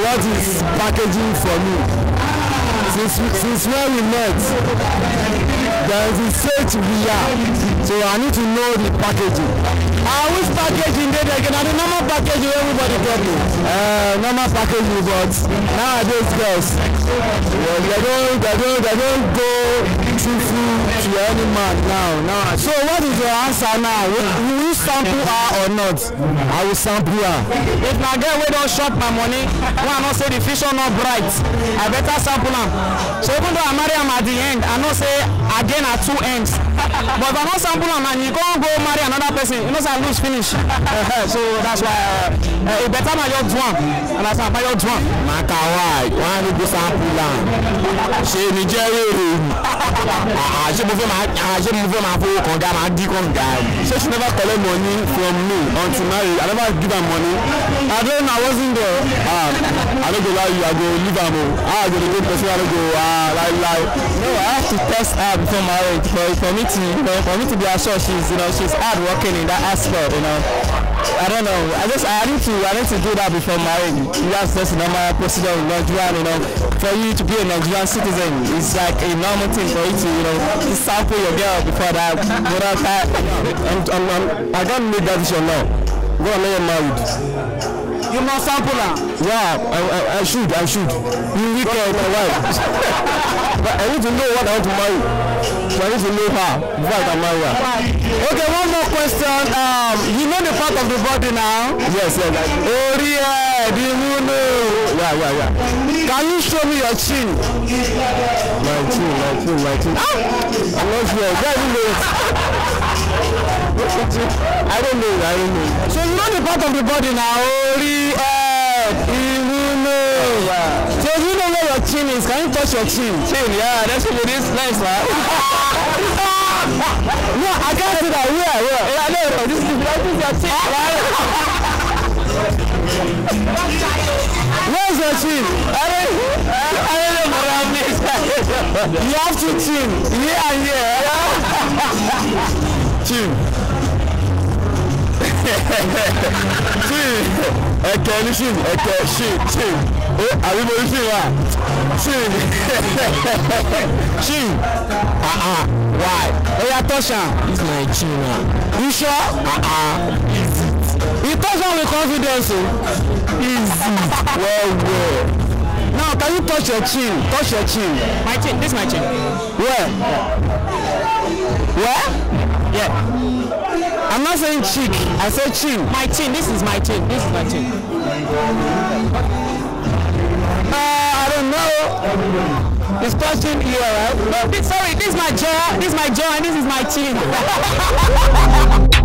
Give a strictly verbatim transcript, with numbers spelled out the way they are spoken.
what is packaging for me? Since, since when we met, there is a set we are, so I need to know the packaging. Uh, which packaging did they get? The normal packaging everybody get me. Uh, normal packaging, but nowadays girls, well, they don't, they don't, they don't go truthful to any man now. Now, so what is your answer now? Will, will you sample her or not? I will sample her. If my girl we don't shop my money, when I not say the fish are not bright, I better sample them. So even though I marry him at the end, I know say again at two ends. But if I not sample him and you can't go marry another person, you know say I lose finish. So that's why uh, uh, it better my your drum. And that's why your drum. Maka why? Why you go sample him? She Nigeria. Ah, she move my, ah, she move my phone. Konga, my D konga. So she never collect money from me until marriage. I never give her money. I don't know. I wasn't there. Ah, I don't go lie you. I go leave her more. Ah, I go the person. I don't go ah lie lie. No, I have to test her before marriage for for me to you know for me to be assured she's you know she's hard working in that aspect. You know, I don't know. I just I need to I need to do that before marriage. That's just a normal procedure in Nigeria. You know, for you to be a Nigerian citizen, it's like a normal thing for you to you know to sample your girl before that. Without that, I'm, I'm, I'm, I don't need that decision now. Go and get married. You must sample her. Yeah, I, I, I should, I should. You wicked, my wife. But I need to know what I want to marry. So I need to know her before I can marry her. Okay, one more question. Um, you know the part of the body now? Yes, yes. Oh yeah, do you know? Yeah, yeah, yeah. Can you show me your chin? My chin, my chin, my chin. Ah! I'm not sure. Where do you know it? I don't know, I don't know. So you know the part of the body now? Oh yeah, you know. So you know where your chin is? Can you touch your chin? Chin, yeah, that's what it is. Nice, man. No, I can't see that. Where, where? Yeah, no, no, this is your chin. Where's your chin? I don't, I don't know what I mean. You have to chin. Yeah, yeah. Chin. Chin. Okay, listen. Okay, chin, chin. Oh, are we going to see that? Chin. Chin. Uh-uh. Why? Oh, yeah, touch her. It's my chin now. You sure? Uh-uh. Easy. You touch her with confidence. Easy. Well, well. Now, can you touch your chin? Touch your chin. My chin. This is my chin. Where? Where? Yeah. I'm not saying cheek. I said chin. My chin. This is my chin. This is my chin. Uh, I don't know. It's touching here, right? No, this, sorry. This is my jaw. This is my jaw, and this is my chin.